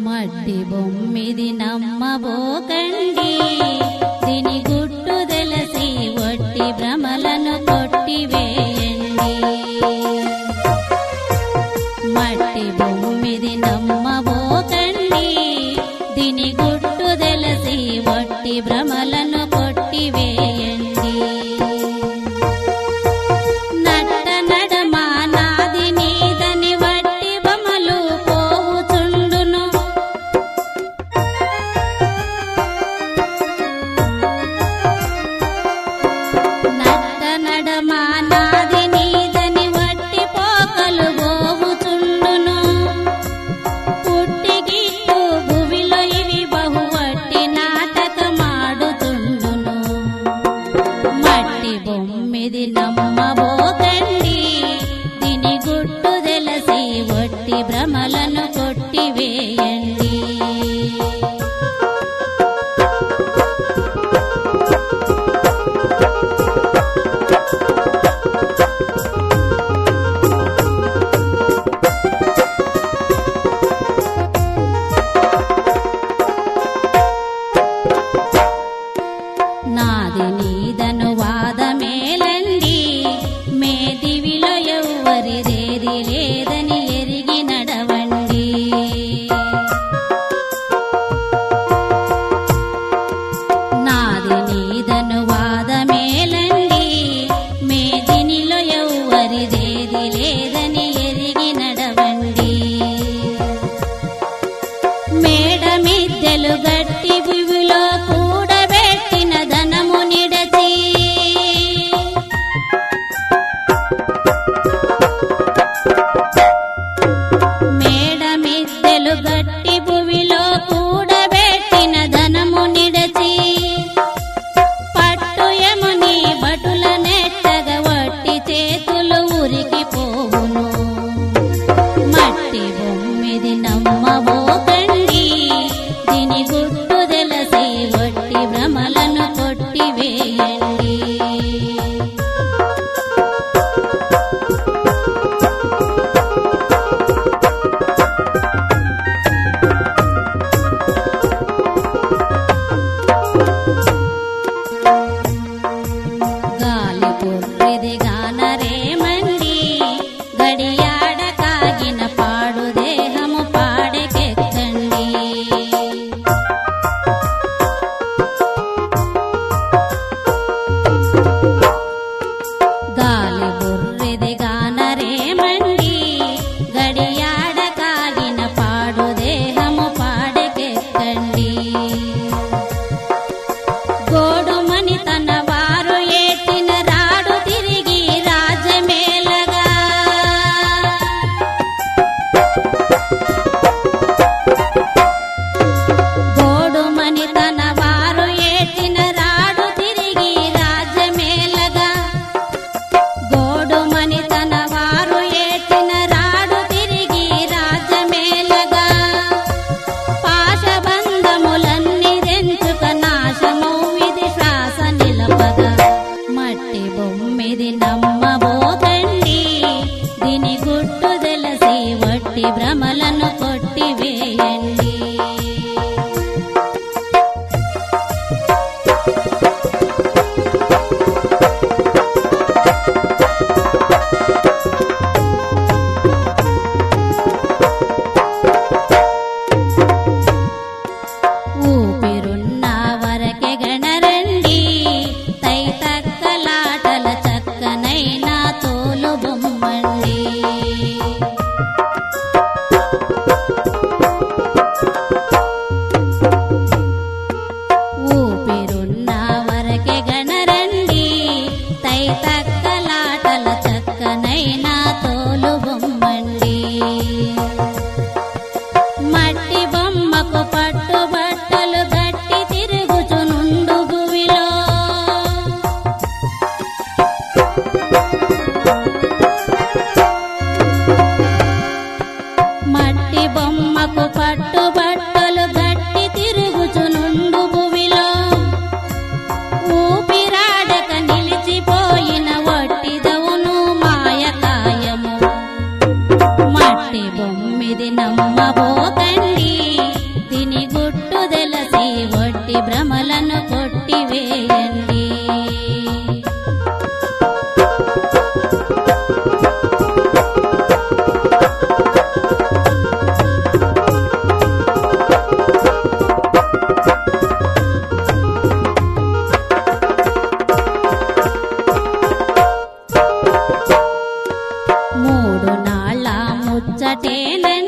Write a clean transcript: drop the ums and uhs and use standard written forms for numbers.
మట్టి బొమ్మిది నమ్మబోకండి, దీని గుట్టు తెలిసి ఒట్టి భ్రమలను కొట్టివేయండి. మట్టి బొమ్మిది నమ్మబోకండి, దీని గుట్టు తెలిసి ఒట్టి భ్రమలను కొట్టివేయండి. బొమ్మిది నమ్మబోకండి, దీని గుట్టు తెలిసి ఒట్టి భ్రమలను కొట్టివేయండి. నాది నీదను వాదమేలండి, మేదివిలో ఎవ్వరిదేది లేదని ఎరిగి నడవండి. నాది నీదను వాదమేలండి, మేదినిలో ఎవ్వరిదేది లేదని ఎరిగి నడవండి. మేడ మిద్దెలు గట్టి భూమిలో కూడబెట్టిన ధనము నిడచి, మేడ మిద్దెలు గట్టి భూమిలో కూడబెట్టిన ధనము నిడచి, పట్టు యముని బటుల నెట్టగ వట్టి చేతులు ఉరికిపోవును. మట్టి బొమ్మిది నమ్మబోకండి, దీని గుట్టు తెలిసి ఒట్టి భ్రమలను కొట్టివేయండి. గాలి పొర్రిది గానరేమండి, గడియాడ కాగిన పాడు దేహము పాడెకెక్కండి. గాలి బుర్రిది గానరేమండి, గడియాడ కాగిన పాడు దేహము పాడెకెక్కండి. గోడుమని తన వారు ఏటిన రాడు తిరిగి రాజమేలగా, గోడుమని తన వారు ఏటిన రాడు తిరిగి రాజమేలగా, గోడుమని తన వారు ఏటిన రాడు తిరిగి రాజమేలగా. పాశబంధములన్నీ రెంచుక నాశమౌ విధి శ్వాస నిలపగా. మట్టి బొమ్మిది నమ్మబోకండి, దీని గుట్టు తెలిసి ఒట్టి భ్రమలను కొట్టివేయండి. ఊపిరున్న వరకే గణరండి, తైతక్కలాటల చక్కనైనా తోలు బొమ్మండి. ఊపిరున్న వరకే గణరండి, తైతక్కలాటల చక్కనైనా తోలు బొమ్మండి. మట్టి బొమ్మకు పట్టు బట్టలు గట్టి తిరుగుచునుండు భూమిలో, మట్టి బొమ్మకు పట్టు బట్టలు గట్టి తిరుగుచునుండు భూమిలో. ఊపిరాడక నిలిచిపోయిన వట్టిదవును మాయకాయము. మట్టి బొమ్మిది నమ్మబోకండి, ముచ్చటేనని